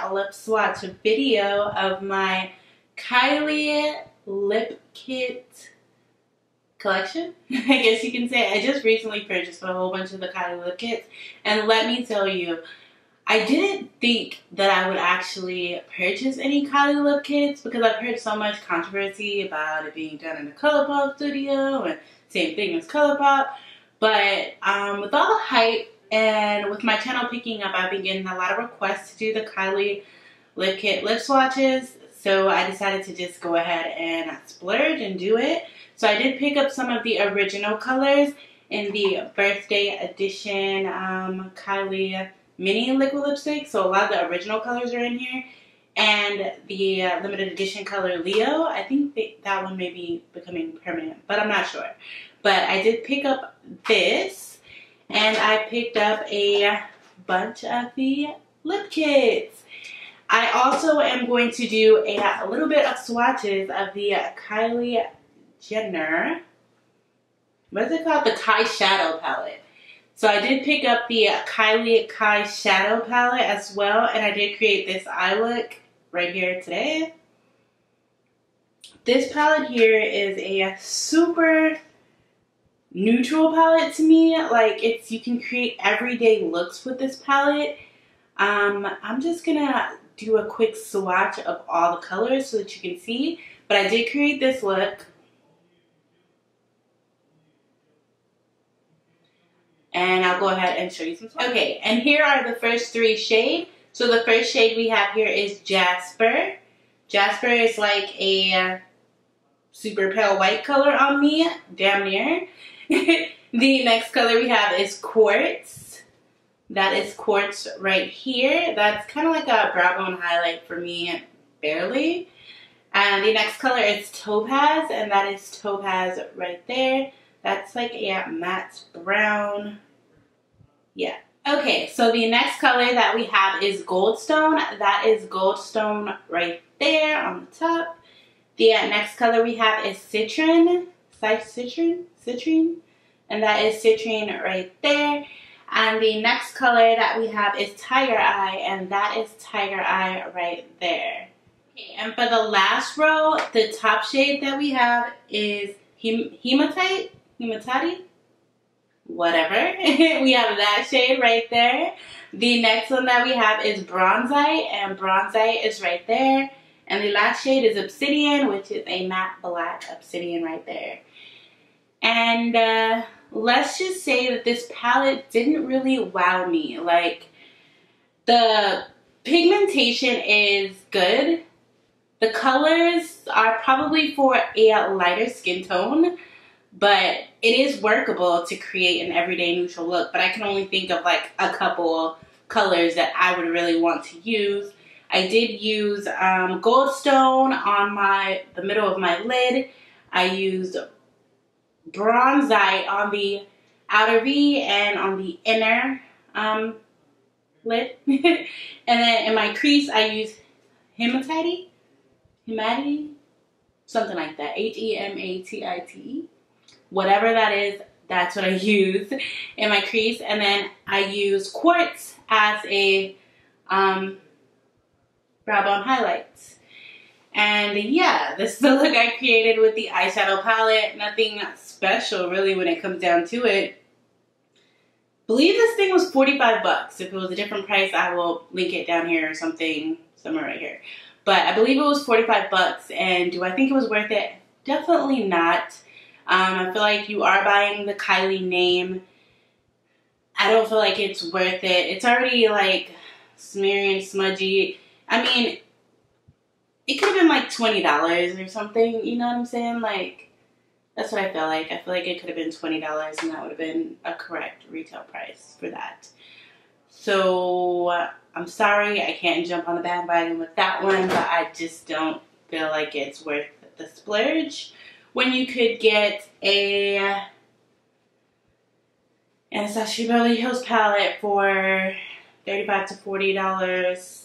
lip swatch video of my Kylie lip kit collection, I guess you can say. I just recently purchased a whole bunch of the Kylie lip kits, and let me tell you, I didn't think that I would actually purchase any Kylie lip kits because I've heard so much controversy about it being done in the ColourPop studio and same thing as ColourPop. But with all the hype and with my channel picking up, I've been getting a lot of requests to do the Kylie lip kit lip swatches. So I decided to just go ahead and splurge and do it. So I did pick up some of the original colors in the birthday edition Kylie mini liquid lipstick. So a lot of the original colors are in here. And the limited edition color Leo, I think that one may be becoming permanent, but I'm not sure. But I did pick up this, and I picked up a bunch of the lip kits. I also am going to do a little bit of swatches of the Kylie Jenner, what is it called? The Kai Shadow Palette. So I did pick up the Kylie Kai Shadow Palette as well, and I did create this eye look right here today. This palette here is a super neutral palette to me. Like, you can create everyday looks with this palette. I'm just gonna do a quick swatch of all the colors so that you can see. But I did create this look. And I'll go ahead and show you some swatches. Okay, and here are the first three shades. So the first shade we have here is Jasper. Jasper is like a super pale white color on me, damn near. The next color we have is Quartz. That is Quartz right here. That's kind of like a brow bone highlight for me, barely. And the next color is Topaz, and that is Topaz right there. That's like a matte brown. Yeah. Okay, so the next color that we have is Goldstone. That is Goldstone right there on the top. The next color we have is Citrine. Citrine. And that is Citrine right there. And the next color that we have is Tiger Eye, and that is Tiger Eye right there. Okay, and for the last row, the top shade that we have is Hematite, whatever. We have that shade right there. The next one that we have is Bronzite, and Bronzite is right there. And the last shade is Obsidian, which is a matte black obsidian right there. And let's just say that this palette didn't really wow me. Like, the pigmentation is good. The colors are probably for a lighter skin tone, but it is workable to create an everyday neutral look. But I can only think of like a couple colors that I would really want to use. I did use Goldstone on the middle of my lid. I used Bronzite on the outer V and on the inner lid. And then in my crease, I used Hematite, something like that. Hematite. Whatever that is, that's what I use in my crease. And then I use Quartz as a brow bone highlights. And yeah, this is the look I created with the eyeshadow palette. Nothing special really when it comes down to it. I believe this thing was 45 bucks. If it was a different price, I will link it down here or something, somewhere right here. But I believe it was 45 bucks. And do I think it was worth it? Definitely not. I feel like you are buying the Kylie name. I don't feel like it's worth it. It's already like smeary and smudgy. I mean, it could have been like $20 or something, you know what I'm saying? Like, that's what I feel like. I feel like it could have been $20 and that would have been a correct retail price for that. So, I'm sorry, I can't jump on the bandwagon with that one, but I just don't feel like it's worth the splurge when you could get a Anastasia Beverly Hills palette for $35 to $40.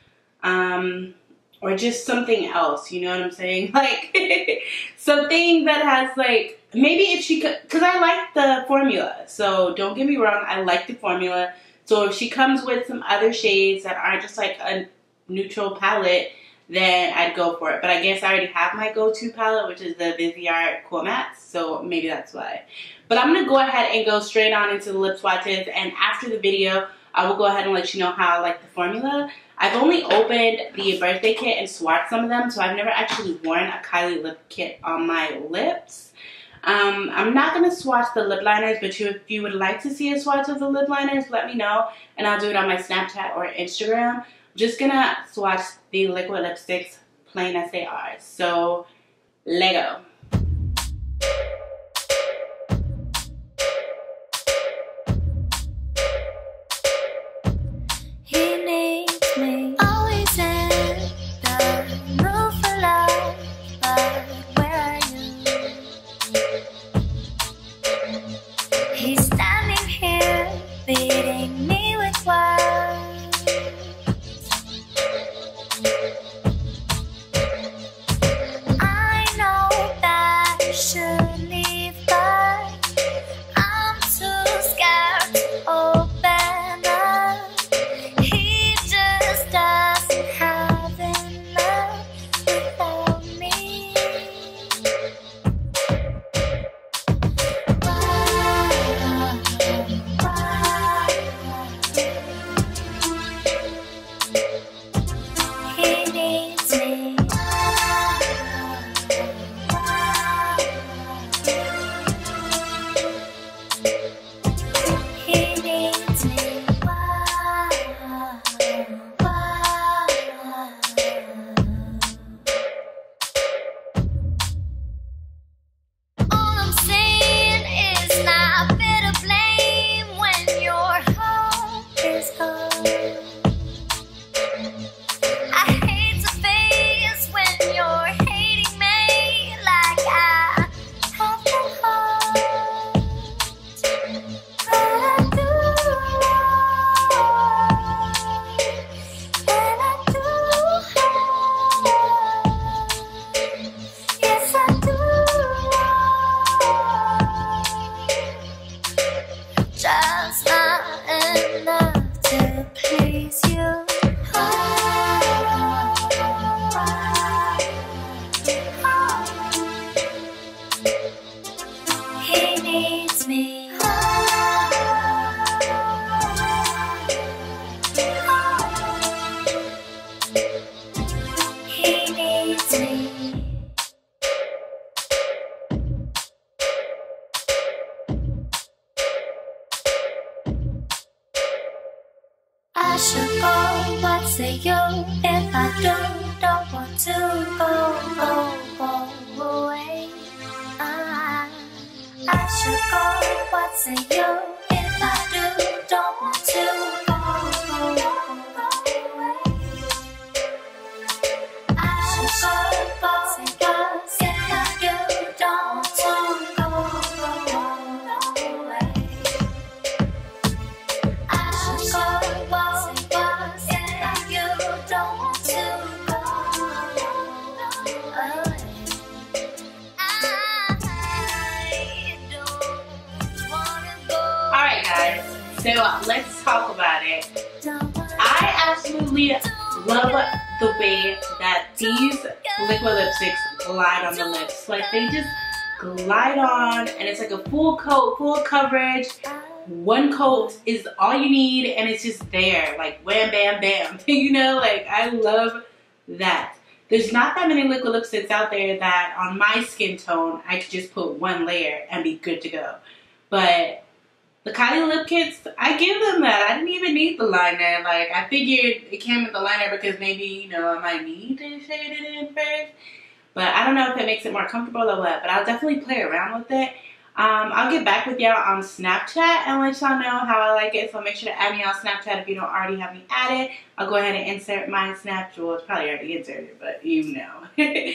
Or just something else, you know what I'm saying? Like, something that has, like, maybe if she could, because I like the formula. So, don't get me wrong, I like the formula. So, if she comes with some other shades that aren't just, like, a neutral palette, then I'd go for it. But I guess I already have my go-to palette, which is the Viseart Cool Mattes, so maybe that's why. But I'm going to go ahead and go straight on into the lip swatches, and after the video, I will go ahead and let you know how I like the formula. I've only opened the birthday kit and swatched some of them, so I've never actually worn a Kylie lip kit on my lips. I'm not going to swatch the lip liners, but if you would like to see a swatch of the lip liners, let me know, and I'll do it on my Snapchat or Instagram. I'm just going to swatch the liquid lipsticks plain as they are. So, Lego. I should go, what say you? If I don't want to go away. I should go, what say you? If I don't want to go away. I should go, what say you? If I don't want to go away. I should go, what say you? If you don't want to go away. Alright guys, so let's talk about it. I absolutely love the way that these liquid lipsticks glide on the lips. Like they just glide on and it's like a full coat, full coverage. One coat is all you need and it's just there. Like wham bam bam. You know, like I love that. There's not that many liquid lipsticks out there that on my skin tone I could just put one layer and be good to go. But the Kylie lip kits, I give them that. I didn't even need the liner. Like I figured it came with the liner because maybe, you know, I might need to shade it in first. But I don't know if it makes it more comfortable or what. But I'll definitely play around with it. I'll get back with y'all on Snapchat and let y'all know how I like it. So make sure to add me on Snapchat if you don't already have me added. I'll go ahead and insert my Snapchat. Well, it's probably already inserted, but you know.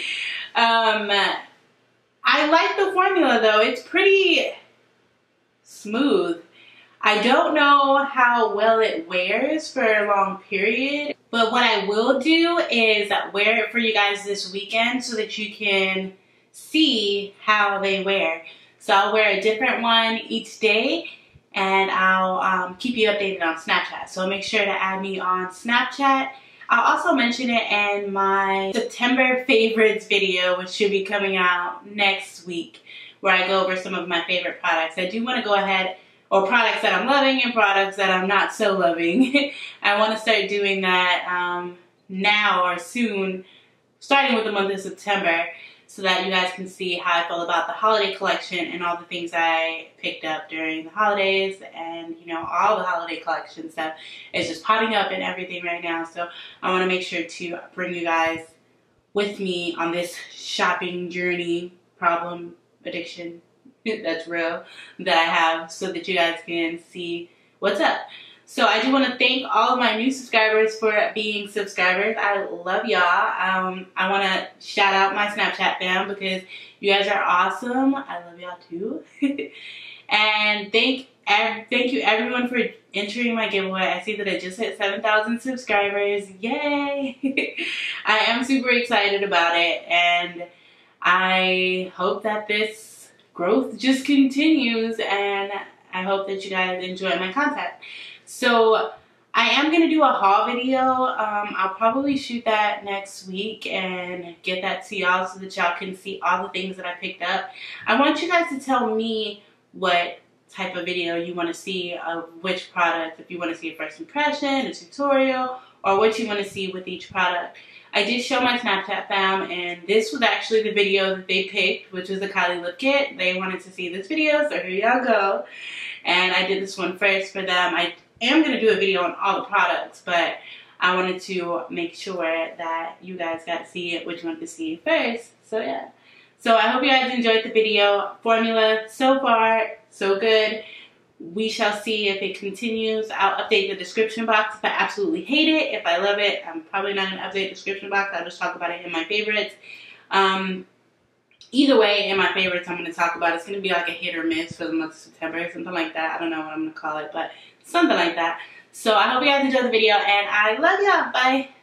I like the formula though. It's pretty smooth. I don't know how well it wears for a long period, but what I will do is wear it for you guys this weekend so that you can see how they wear. So I'll wear a different one each day and I'll keep you updated on Snapchat. So make sure to add me on Snapchat. I'll also mention it in my September favorites video, which should be coming out next week, where I go over some of my favorite products. I do want to go ahead, or products that I'm loving and products that I'm not so loving. I want to start doing that now or soon, starting with the month of September, so that you guys can see how I feel about the holiday collection and all the things I picked up during the holidays, and you know, all the holiday collection stuff is just popping up and everything right now. So I want to make sure to bring you guys with me on this shopping journey, problem, addiction that's real, that I have, so that you guys can see what's up. So I do want to thank all of my new subscribers for being subscribers. I love y'all. I want to shout out my Snapchat fam because you guys are awesome. I love y'all too. And thank you everyone for entering my giveaway. I see that I just hit 7,000 subscribers. Yay! I am super excited about it, and I hope that this growth just continues, and I hope that you guys enjoy my content. So I am going to do a haul video. I'll probably shoot that next week and get that to y'all so that y'all can see all the things that I picked up. I want you guys to tell me what type of video you want to see of which product, if you want to see a first impression, a tutorial, or what you want to see with each product. I did show my Snapchat fam, and this was actually the video that they picked, which was the Kylie lip kit. They wanted to see this video, so here y'all go. And I did this one first for them. I am going to do a video on all the products, but I wanted to make sure that you guys got to see it, which you wanted to see first. So yeah. So I hope you guys enjoyed the video. Formula, so far, so good. We shall see if it continues. I'll update the description box if I absolutely hate it. If I love it, I'm probably not going to update the description box. I'll just talk about it in my favorites. Either way, in my favorites, I'm going to talk about it. It's going to be like a hit or miss for the month of September, something like that. I don't know what I'm going to call it, but something like that. So I hope you guys enjoyed the video, and I love y'all. Bye.